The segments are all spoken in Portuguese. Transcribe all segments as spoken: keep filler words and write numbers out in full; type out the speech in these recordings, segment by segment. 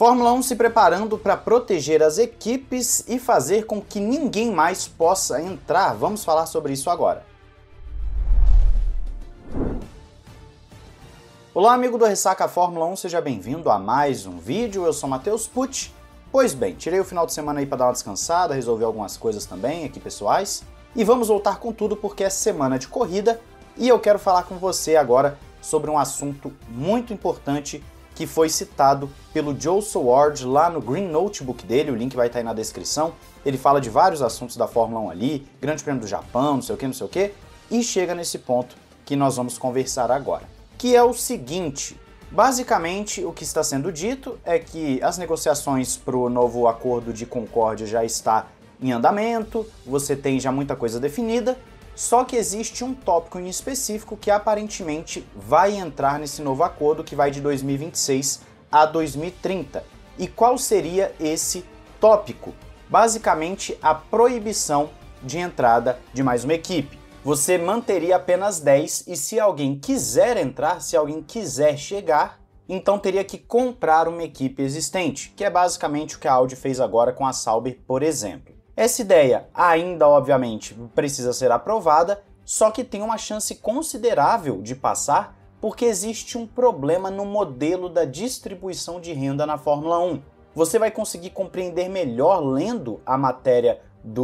Fórmula um se preparando para proteger as equipes e fazer com que ninguém mais possa entrar. Vamos falar sobre isso agora. Olá, amigo do Ressaca Fórmula um, seja bem-vindo a mais um vídeo. Eu sou Matheus Pucci. Pois bem, tirei o final de semana aí para dar uma descansada, resolver algumas coisas também aqui pessoais. E vamos voltar com tudo porque é semana de corrida e eu quero falar com você agora sobre um assunto muito importante que foi citado pelo Joe Saward lá no Green Notebook dele, o link vai estar aí na descrição. Ele fala de vários assuntos da Fórmula um ali, Grande Prêmio do Japão, não sei o que, não sei o que, e chega nesse ponto que nós vamos conversar agora, que é o seguinte: basicamente o que está sendo dito é que as negociações para o novo acordo de concórdia já está em andamento, você tem já muita coisa definida, só que existe um tópico em específico que aparentemente vai entrar nesse novo acordo que vai de dois mil e vinte e seis a dois mil e trinta. E qual seria esse tópico? Basicamente a proibição de entrada de mais uma equipe. Você manteria apenas dez e se alguém quiser entrar, se alguém quiser chegar, então teria que comprar uma equipe existente, que é basicamente o que a Audi fez agora com a Sauber, por exemplo. Essa ideia ainda, obviamente, precisa ser aprovada, só que tem uma chance considerável de passar porque existe um problema no modelo da distribuição de renda na Fórmula um. Você vai conseguir compreender melhor lendo a matéria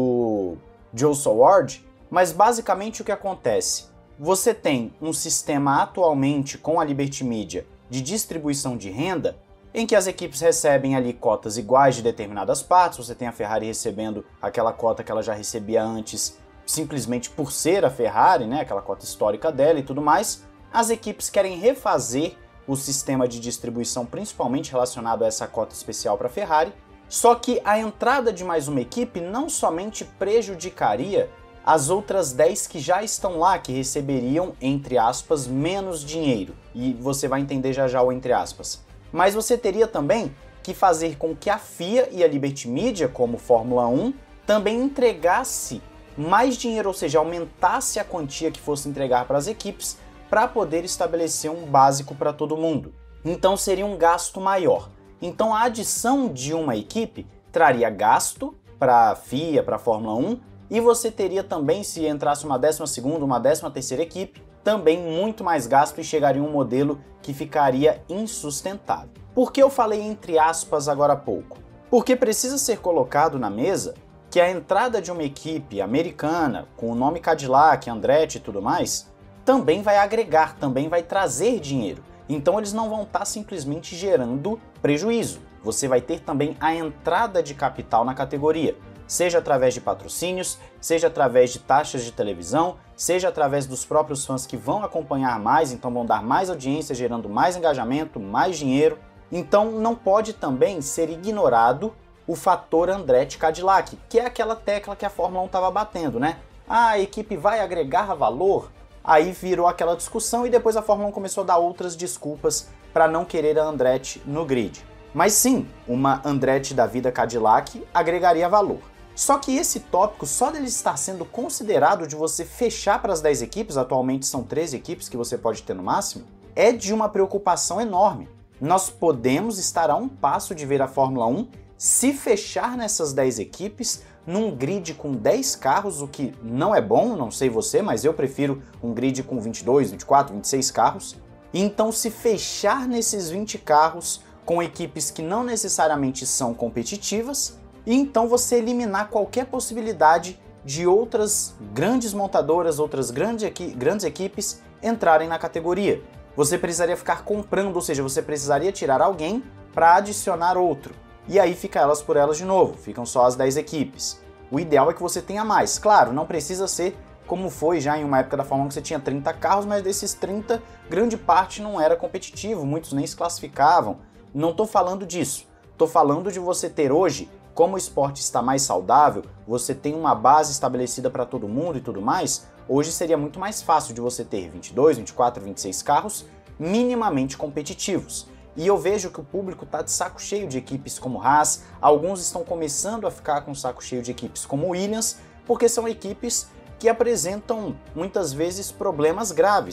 do Joe Saward, mas basicamente o que acontece? Você tem um sistema atualmente com a Liberty Media de distribuição de renda, em que as equipes recebem ali cotas iguais de determinadas partes. Você tem a Ferrari recebendo aquela cota que ela já recebia antes, simplesmente por ser a Ferrari, né, aquela cota histórica dela e tudo mais. As equipes querem refazer o sistema de distribuição, principalmente relacionado a essa cota especial para a Ferrari, só que a entrada de mais uma equipe não somente prejudicaria as outras dez que já estão lá, que receberiam, entre aspas, menos dinheiro, e você vai entender já já o entre aspas. Mas você teria também que fazer com que a F I A e a Liberty Media, como Fórmula um, também entregasse mais dinheiro, ou seja, aumentasse a quantia que fosse entregar para as equipes para poder estabelecer um básico para todo mundo. Então seria um gasto maior. Então a adição de uma equipe traria gasto para a F I A, para a Fórmula um, e você teria também, se entrasse uma décima segunda, uma décima terceira equipe, também muito mais gasto e chegaria um modelo que ficaria insustentável. Por que eu falei entre aspas agora há pouco? Porque precisa ser colocado na mesa que a entrada de uma equipe americana com o nome Cadillac, Andretti e tudo mais, também vai agregar, também vai trazer dinheiro. Então eles não vão estar simplesmente gerando prejuízo. Você vai ter também a entrada de capital na categoria, seja através de patrocínios, seja através de taxas de televisão, seja através dos próprios fãs que vão acompanhar mais, então vão dar mais audiência, gerando mais engajamento, mais dinheiro. Então não pode também ser ignorado o fator Andretti Cadillac, que é aquela tecla que a Fórmula um estava batendo, né? Ah, a equipe vai agregar valor? Aí virou aquela discussão e depois a Fórmula um começou a dar outras desculpas para não querer a Andretti no grid. Mas sim, uma Andretti da vida Cadillac agregaria valor. Só que esse tópico, só dele estar sendo considerado de você fechar para as dez equipes, atualmente são treze equipes que você pode ter no máximo, é de uma preocupação enorme. Nós podemos estar a um passo de ver a Fórmula um se fechar nessas dez equipes, num grid com dez carros, o que não é bom, não sei você, mas eu prefiro um grid com vinte e dois, vinte e quatro, vinte e seis carros. Então se fechar nesses vinte carros com equipes que não necessariamente são competitivas, e então você eliminar qualquer possibilidade de outras grandes montadoras, outras grandes, equi grandes equipes entrarem na categoria. Você precisaria ficar comprando, ou seja, você precisaria tirar alguém para adicionar outro. E aí fica elas por elas de novo, ficam só as dez equipes. O ideal é que você tenha mais. Claro, não precisa ser como foi já em uma época da Fórmula um que você tinha trinta carros, mas desses trinta, grande parte não era competitivo, muitos nem se classificavam. Não estou falando disso. Estou falando de você ter hoje, como o esporte está mais saudável, você tem uma base estabelecida para todo mundo e tudo mais, hoje seria muito mais fácil de você ter vinte e dois, vinte e quatro, vinte e seis carros minimamente competitivos. E eu vejo que o público está de saco cheio de equipes como Haas, alguns estão começando a ficar com saco cheio de equipes como Williams, porque são equipes que apresentam muitas vezes problemas graves.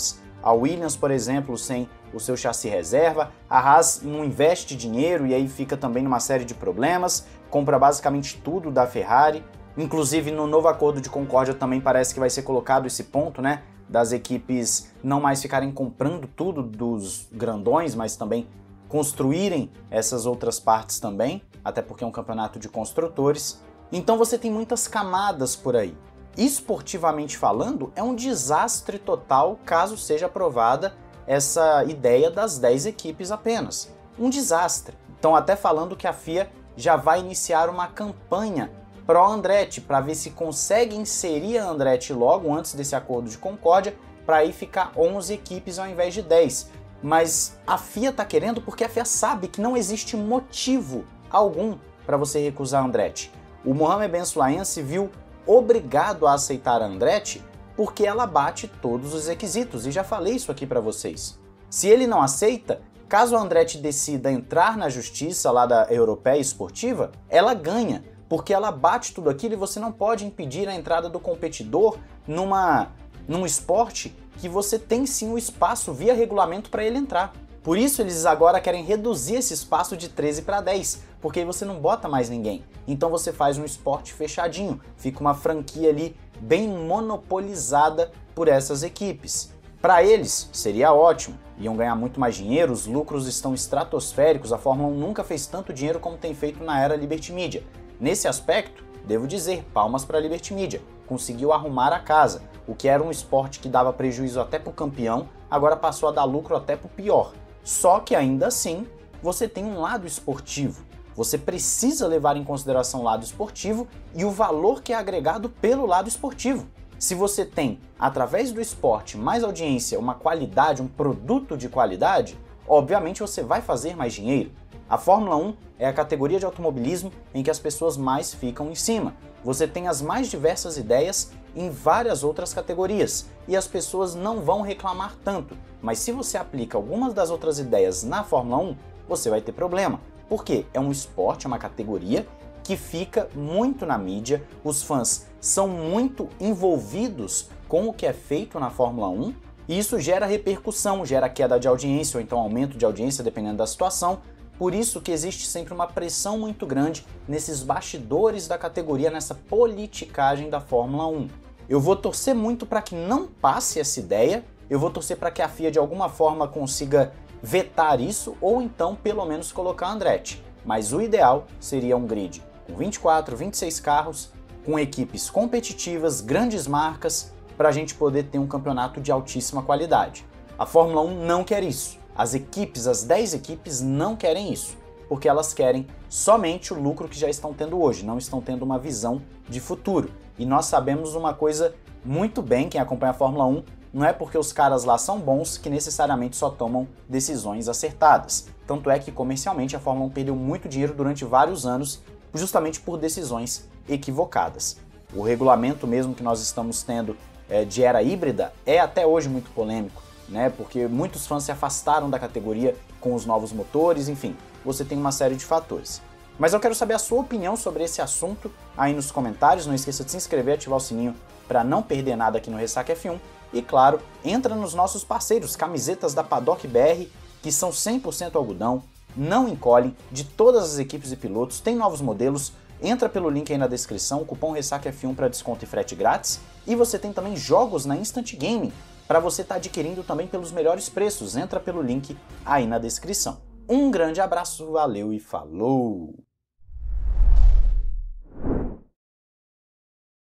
A Williams, por exemplo, sem o seu chassi reserva, a Haas não investe dinheiro e aí fica também numa série de problemas, compra basicamente tudo da Ferrari, inclusive no novo acordo de concórdia também parece que vai ser colocado esse ponto, né, das equipes não mais ficarem comprando tudo dos grandões, mas também construírem essas outras partes também, até porque é um campeonato de construtores. Então você tem muitas camadas por aí. Esportivamente falando, é um desastre total caso seja aprovada essa ideia das dez equipes apenas. Um desastre. Então até falando que a F I A já vai iniciar uma campanha pró-Andretti para ver se consegue inserir a Andretti logo antes desse acordo de concórdia, para aí ficar onze equipes ao invés de dez. Mas a F I A está querendo porque a F I A sabe que não existe motivo algum para você recusar a Andretti. O Mohamed Ben Sulayem se viu obrigado a aceitar a Andretti porque ela bate todos os requisitos, e já falei isso aqui para vocês. Se ele não aceita, caso a Andretti decida entrar na justiça lá da Europeia Esportiva, ela ganha, porque ela bate tudo aquilo e você não pode impedir a entrada do competidor numa, num esporte que você tem sim o espaço via regulamento para ele entrar. Por isso eles agora querem reduzir esse espaço de treze para dez, porque aí você não bota mais ninguém. Então você faz um esporte fechadinho, fica uma franquia ali bem monopolizada por essas equipes. Para eles seria ótimo, iam ganhar muito mais dinheiro, os lucros estão estratosféricos, a Fórmula um nunca fez tanto dinheiro como tem feito na era Liberty Media. Nesse aspecto, devo dizer, palmas para a Liberty Media, conseguiu arrumar a casa. O que era um esporte que dava prejuízo até para o campeão, agora passou a dar lucro até para o pior. Só que ainda assim, você tem um lado esportivo. Você precisa levar em consideração o lado esportivo e o valor que é agregado pelo lado esportivo. Se você tem, através do esporte, mais audiência, uma qualidade, um produto de qualidade, obviamente você vai fazer mais dinheiro. A Fórmula um é a categoria de automobilismo em que as pessoas mais ficam em cima. Você tem as mais diversas ideias em várias outras categorias e as pessoas não vão reclamar tanto. Mas se você aplica algumas das outras ideias na Fórmula um, você vai ter problema. Porque é um esporte, é uma categoria que fica muito na mídia, os fãs são muito envolvidos com o que é feito na Fórmula um e isso gera repercussão, gera queda de audiência ou então aumento de audiência dependendo da situação. Por isso que existe sempre uma pressão muito grande nesses bastidores da categoria, nessa politicagem da Fórmula um. Eu vou torcer muito para que não passe essa ideia, eu vou torcer para que a F I A de alguma forma consiga vetar isso ou então pelo menos colocar a Andretti. Mas o ideal seria um grid com vinte e quatro, vinte e seis carros, com equipes competitivas, grandes marcas, para a gente poder ter um campeonato de altíssima qualidade. A Fórmula um não quer isso. As equipes, as dez equipes não querem isso, porque elas querem somente o lucro que já estão tendo hoje, não estão tendo uma visão de futuro. E nós sabemos uma coisa muito bem, quem acompanha a Fórmula um, não é porque os caras lá são bons que necessariamente só tomam decisões acertadas. Tanto é que comercialmente a Fórmula um perdeu muito dinheiro durante vários anos, justamente por decisões equivocadas. O regulamento mesmo que nós estamos tendo é, de era híbrida é até hoje muito polêmico, né? Porque muitos fãs se afastaram da categoria com os novos motores, enfim, você tem uma série de fatores. Mas eu quero saber a sua opinião sobre esse assunto aí nos comentários, não esqueça de se inscrever e ativar o sininho para não perder nada aqui no Ressaca F um. E claro, entra nos nossos parceiros, camisetas da Paddock B R, que são cem por cento algodão, não encolhem, de todas as equipes e pilotos, tem novos modelos, entra pelo link aí na descrição, cupom Ressaca F um para desconto e frete grátis, e você tem também jogos na Instant Gaming, para você estar tá adquirindo também pelos melhores preços, entra pelo link aí na descrição. Um grande abraço, valeu e falou!